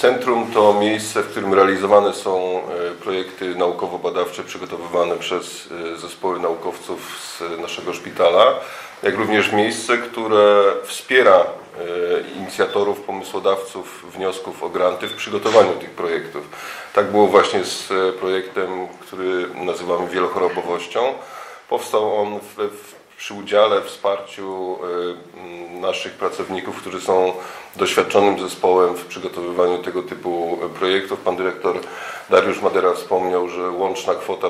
Centrum to miejsce, w którym realizowane są projekty naukowo-badawcze przygotowywane przez zespoły naukowców z naszego szpitala, jak również miejsce, które wspiera inicjatorów, pomysłodawców wniosków o granty w przygotowaniu tych projektów. Tak było właśnie z projektem, który nazywamy wielochorobowością. Powstał on przy udziale, wsparciu naszych pracowników, którzy są doświadczonym zespołem w przygotowywaniu tego typu projektów. Pan dyrektor Dariusz Madera wspomniał, że łączna kwota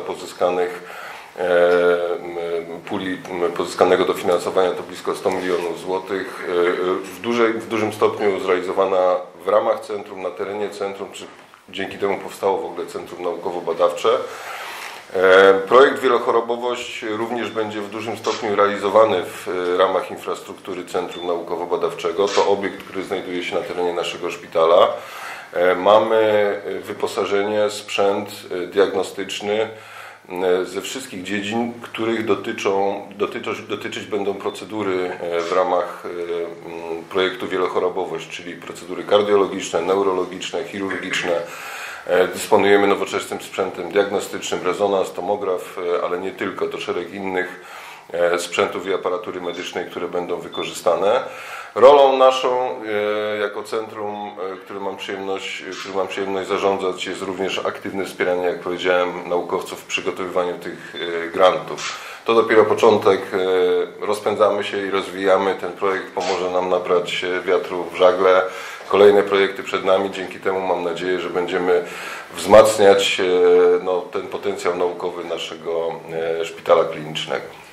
puli pozyskanego dofinansowania to blisko 100 milionów złotych. W dużym stopniu zrealizowana w ramach centrum, na terenie centrum, dzięki temu powstało w ogóle Centrum Naukowo-Badawcze. Projekt Wielochorobowość również będzie w dużym stopniu realizowany w ramach infrastruktury Centrum Naukowo-Badawczego. To obiekt, który znajduje się na terenie naszego szpitala. Mamy wyposażenie, sprzęt diagnostyczny ze wszystkich dziedzin, których dotyczyć będą procedury w ramach projektu Wielochorobowość, czyli procedury kardiologiczne, neurologiczne, chirurgiczne. Dysponujemy nowoczesnym sprzętem diagnostycznym, rezonans, tomograf, ale nie tylko, to szereg innych sprzętów i aparatury medycznej, które będą wykorzystane. Rolą naszą jako centrum, którym mam przyjemność zarządzać, jest również aktywne wspieranie, jak powiedziałem, naukowców w przygotowywaniu tych grantów. To dopiero początek, rozpędzamy się i rozwijamy. Ten projekt pomoże nam nabrać wiatru w żagle. Kolejne projekty przed nami, dzięki temu mam nadzieję, że będziemy wzmacniać ten potencjał naukowy naszego szpitala klinicznego.